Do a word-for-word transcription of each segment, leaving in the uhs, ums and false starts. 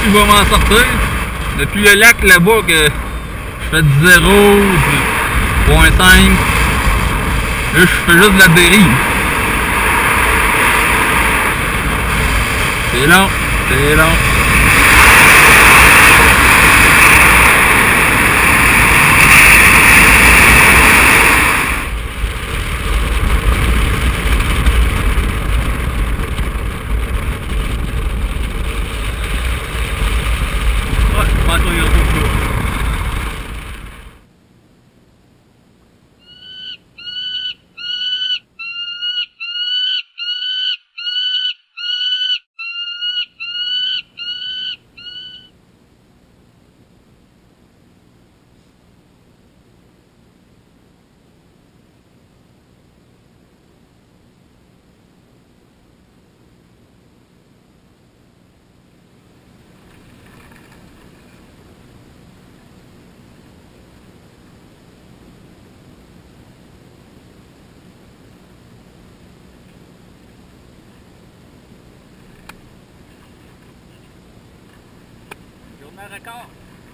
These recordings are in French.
si je vais m'en sortir. Depuis le lac là-bas que je fais du zéro, du point cinq. Là je fais juste de la dérive. C'est long, c'est long. Journée record.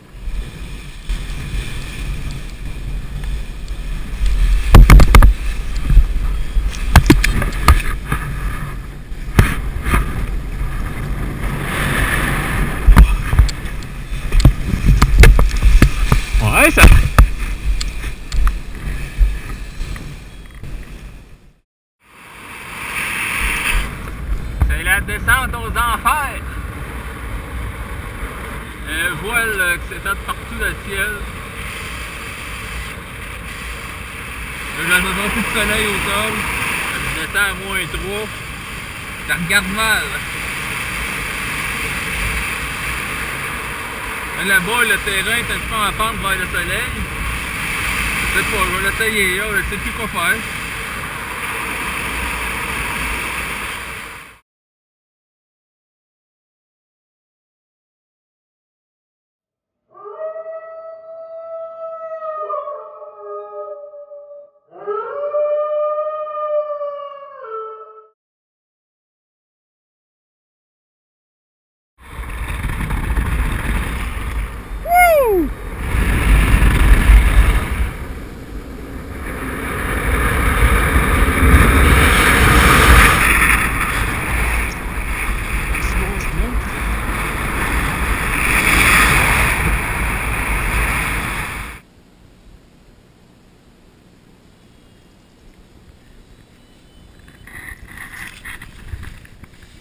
Ouais, ça... C'est la descente aux enfers. Un voile qui s'étend partout dans le ciel. Là, j'en ai plus de soleil au sol. Je descends à moins trois. Ça regarde mal. Là-bas, le terrain est un peu en pente vers le soleil. Je sais pas, je vais l'essayer là, je sais plus quoi faire.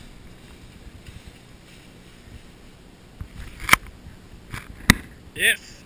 Yes!